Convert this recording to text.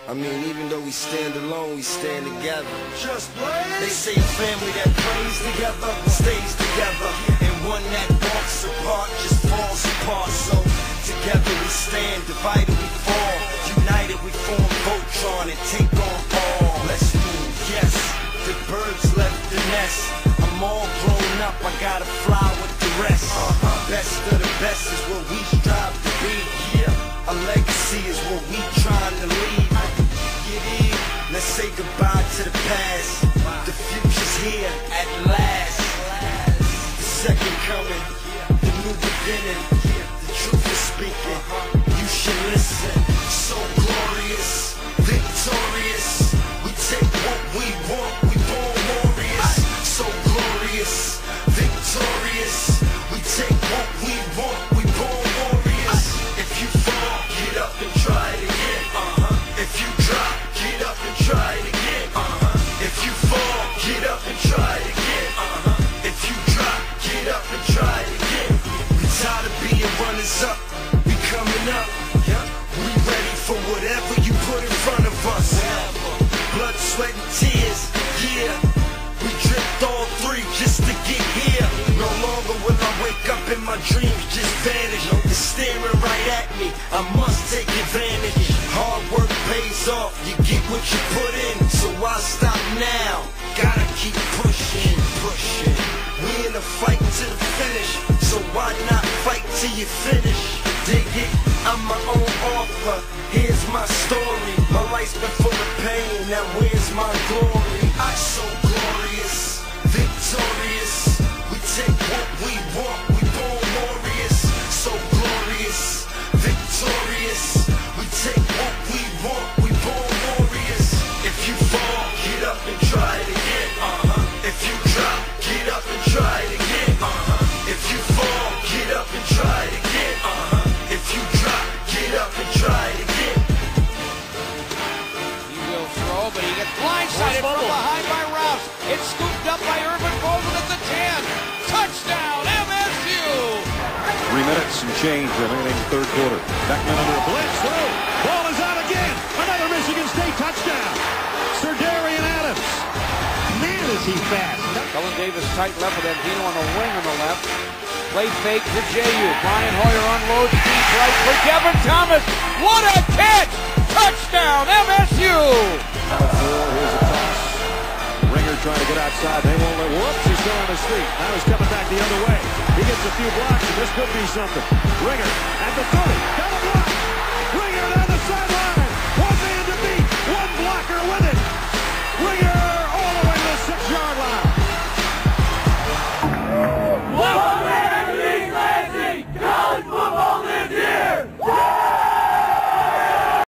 I mean, even though we stand alone, we stand together. Just blaze. They say a family that prays together stays together, and one that walks apart just falls apart. So together we stand, divided we fall, united we form Voltron and take on all. Let's move, yes. The birds left the nest. I'm all grown up, I gotta fly with the rest. Best of the best is what we strive to be. Yeah, a legacy is what we trying to leave. Let's say goodbye to the past. The future's here at last. The second coming, the new beginning. The truth is speaking, you should listen. So glorious, victorious. We take what we want, we born warriors. So glorious, victorious. We take what we want, we born warriors. If you fall, get up and try it again. If you drop, get up and try it again. If you fall, get up and try it again. If you drop, get up and try it again. We tired of being runners up, we coming up. We ready for whatever you put in front of us. Blood, sweat, and tears, yeah. We dripped all three just to get here. No longer will I wake up and my dreams just vanish. It's staring right at me, I must take advantage. Hard work pays off, you get what you put in. So why stop now? Gotta keep pushing, pushing. We in a fight to the finish, so why not fight till you finish? Dig it, I'm my own author, here's my story. My life's been full of pain, now where's my glory? I'm so glorious, victorious. We take what we want, we born warriors. So glorious, victorious. We take what we want, we born warriors. If you fall, get up and try it again. If you drop, get up and try it again. If you fall, get up and try it again. If you drop, get up and try it again. He will throw, but he gets blindsided from behind by Rouse. It's scooped up by Urban Bolden at the 10. Touchdown, MSU! 3 minutes and change remaining third quarter. Beckman under a blitz. Throw. Ball is out again. Another Michigan State touchdown. Sir Darian Adams. Man, is he fast. Cullen Davis tight left with Andino on the wing on the left. Play fake to J.U. Brian Hoyer unloads deep right for Kevin Thomas. What a catch! Touchdown, MSU! Here's a toss. Ringer trying to get outside. They won't let. Whoops, he's still on his feet. Now he's coming back the other way. He gets a few blocks, and this could be something. Ringer at the 30. Got a block.